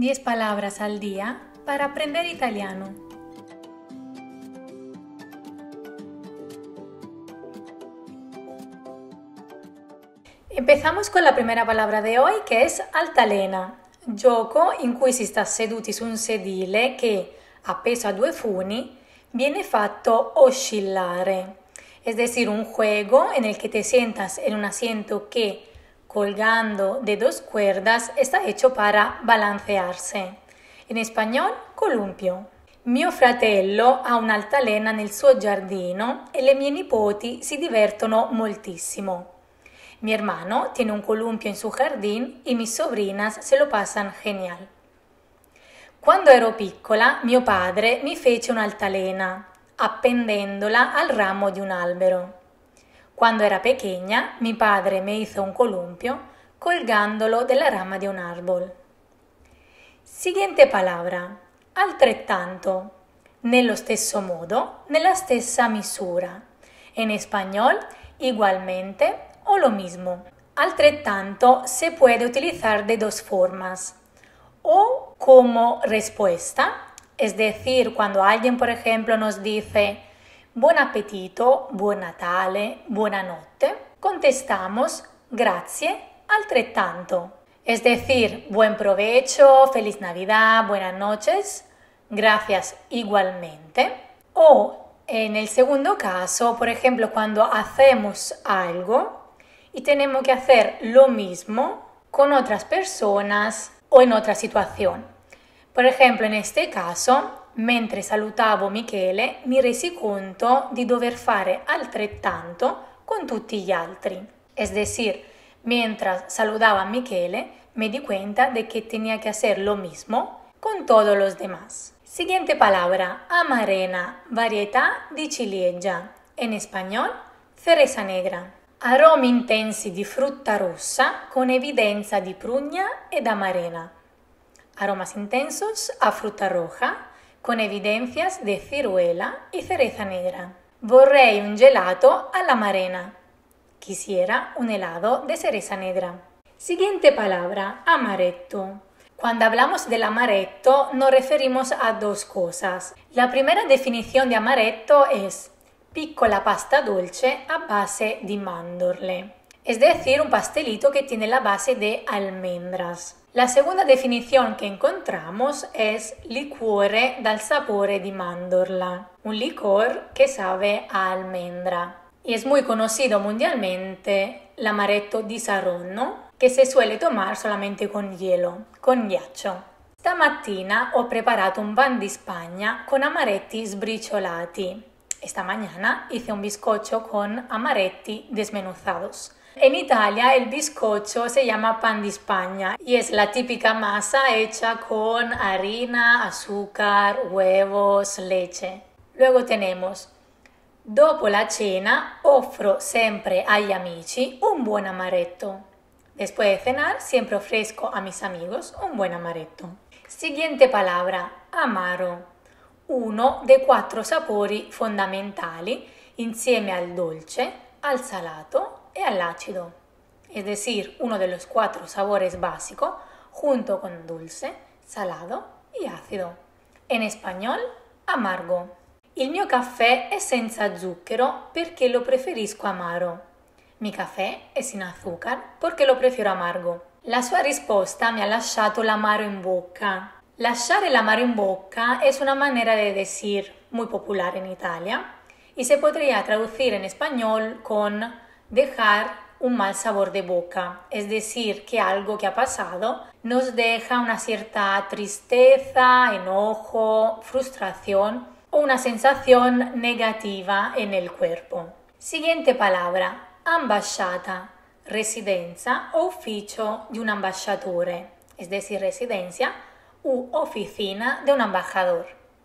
10 palabras al día para aprender italiano. Empezamos con la primera palabra di oggi che è altalena, gioco in cui si sta seduti su un sedile che, appeso a due funi, viene fatto oscillare. Es decir, un juego en el que te sientas en un asiento que, colgando de dos cuerdas, está hecho para balancearse. In espagnolo, columpio. Mio fratello ha un'altalena nel suo giardino e le mie nipoti si divertono moltissimo. Mi hermano tiene un columpio en su jardín y mis sobrinas se lo pasan genial. Quando ero piccola, mio padre mi fece un'altalena, appendendola al ramo di un albero. Quando era pequeña, mi padre me hizo un columpio colgándolo della rama di un árbol. Siguiente palabra, altrettanto. Nello stesso modo, nella stessa misura. En español, igualmente o lo mismo. Altrettanto se puede utilizar de dos formas. O como respuesta, es decir, cuando alguien, por ejemplo, nos dice buon appetito, buon Natale, buonanotte, contestamos grazie, altrettanto. Es decir, buen provecho, feliz Navidad, buenas noches, gracias igualmente. O en el segundo caso, por ejemplo, cuando hacemos algo y tenemos que hacer lo mismo con otras personas o en otra situación. Per esempio, in questo caso, mentre salutavo Michele, mi resi conto di dover fare altrettanto con tutti gli altri. Es decir, mientras saludaba a Michele, me di cuenta de que tenía que hacer lo mismo con todos los demás. Siguiente palabra, amarena, varietà di ciliegia. En español, cereza negra. Aromi intensi di frutta rossa con evidenza di prugna ed amarena. Aromas intensos a fruta roja con evidencias de ciruela y cereza negra. Vorrei un gelato all'amarena. Quisiera un helado de cereza negra. Siguiente palabra, amaretto. Cuando hablamos del amaretto nos referimos a dos cosas. La primera definición de amaretto es piccola pasta dolce a base di mandorle. Es decir, un pastelito que tiene la base de almendras. La segunda definición que encontramos es liquore dal sapore di mandorla, un licor que sabe a almendra. Y es muy conocido mundialmente l'amaretto di Saronno, che se suele tomar solamente con hielo, con ghiaccio. Stamattina ho preparato un pan di Spagna con amaretti sbriciolati. Esta mañana hice un bizcocho con amaretti desmenuzados. En Italia el bizcocho se llama pan di Spagna y es la típica masa hecha con harina, azúcar, huevos, leche. Luego tenemos, dopo la cena offro sempre agli amici un buon amaretto. Después de cenar siempre ofrezco a mis amigos un buen amaretto. Siguiente palabra, amaro. Uno dei 4 sapori fondamentali insieme al dolce, al salato y al ácido, es decir, uno de los 4 sabores básicos junto con dulce, salado y ácido. En español, amargo. Il mio caffè è senza zucchero perché lo preferisco amaro. Mi caffè è sin azúcar perché lo prefiero amargo. La sua risposta mi ha lasciato l'amaro in bocca. Lasciare l'amaro in bocca es una manera de decir muy popular en Italia y se podría traducir en español con dejar un mal sabor de boca, es decir, que algo que ha pasado nos deja una cierta tristeza, enojo, frustración o una sensación negativa en el cuerpo. Siguiente palabra, ambasciata, residenza o ufficio di un ambasciatore, es decir, residencia u oficina de un embajador.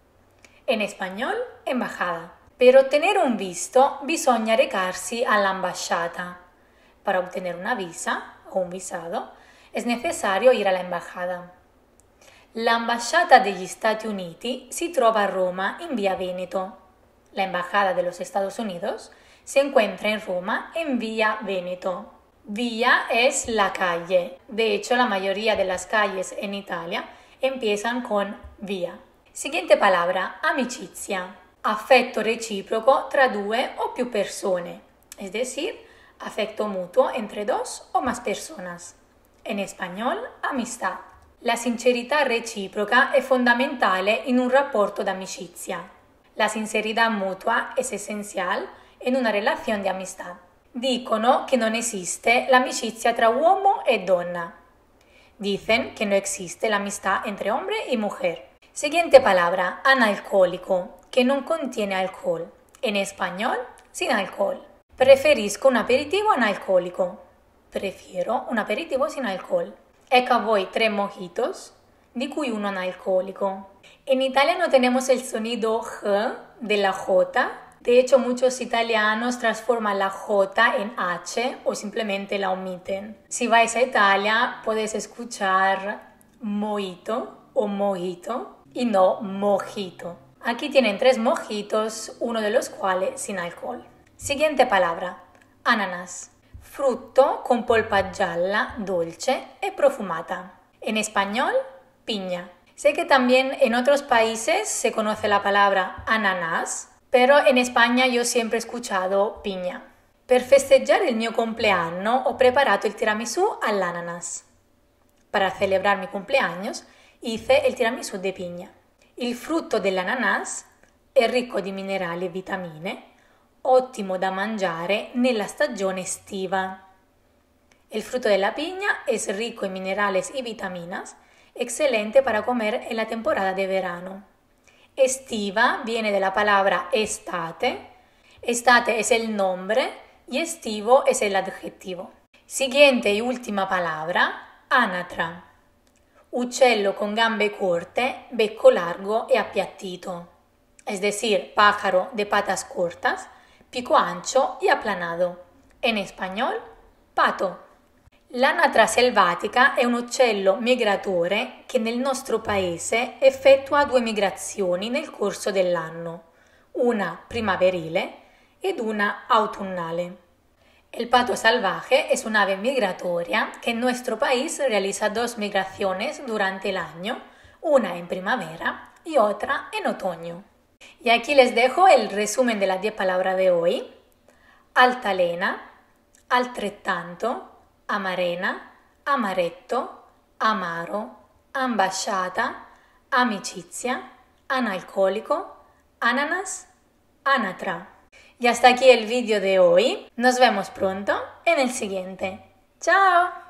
En español, embajada. Per ottenere un visto bisogna recarsi all'ambasciata. Para obtener una visa o un visado es necesario ir a la embajada. L'ambasciata degli Stati Uniti si trova a Roma in via Veneto. La embajada de los Estados Unidos se encuentra en Roma en vía Veneto. Vía es la calle. De hecho, la mayoría de las calles en Italia empiezan con via. Siguiente palabra, amicizia. Afecto recíproco tra due o più persone, es decir, afecto mutuo entre dos o más personas. En español, amistad. La sincerità reciproca è fondamentale in un rapporto d'amicizia. La sinceridad mutua es esencial en una relación de amistad. Dicono che non esiste l'amicizia tra uomo e donna. Dicen que no existe la amistad entre hombre y mujer. Siguiente palabra, analcólico, que non contiene alcohol. En español, sin alcohol. Preferisco un aperitivo analcolico. Prefiero un aperitivo sin alcohol. Ecco a voi 3 mojitos, di cui uno analcolico. En Italia no tenemos el sonido G de la J. De hecho, muchos italianos transforman la J en H o simplemente la omiten. Si vais a Italia, puedes escuchar mojito o mojito y no mojito. Aquí tienen 3 mojitos, uno de los cuales sin alcohol. Siguiente palabra, ananas. Frutto con polpa gialla, dolce e profumata. En español, piña. Sé que también en otros países se conoce la palabra ananas, pero en España yo siempre he escuchado piña. Per festeggiare il mio compleanno ho preparato il tiramisù all'ananas. Para celebrar mi cumpleaños hice el tiramisù de piña. Il frutto dell'ananas è ricco di minerali e vitamine, ottimo da mangiare nella stagione estiva. El fruto de la piña es rico en minerales y vitaminas, excelente para comer en la temporada de verano. Estiva viene de la palabra estate. Estate es el nombre y estivo es el adjetivo. Siguiente y última palabra, anatra. Uccello con gambe corte, becco largo e appiattito. Es decir, pájaro de patas cortas, pico ancho y aplanado. En español, pato. L'anatra selvatica è un uccello migratore che nel nostro paese effettua 2 migrazioni nel corso dell'anno, una primaverile ed una autunnale. El pato salvaje es un ave migratoria que en nuestro país realiza 2 migraciones durante el año, una en primavera y otra en otoño. Y aquí les dejo el resumen de las 10 palabras de hoy. Altalena, altrettanto, amarena, amaretto, amaro, ambasciata, amicizia, analcolico, ananas, anatra. Y hasta aquí el vídeo de hoy. Nos vemos pronto en el siguiente. ¡Chao!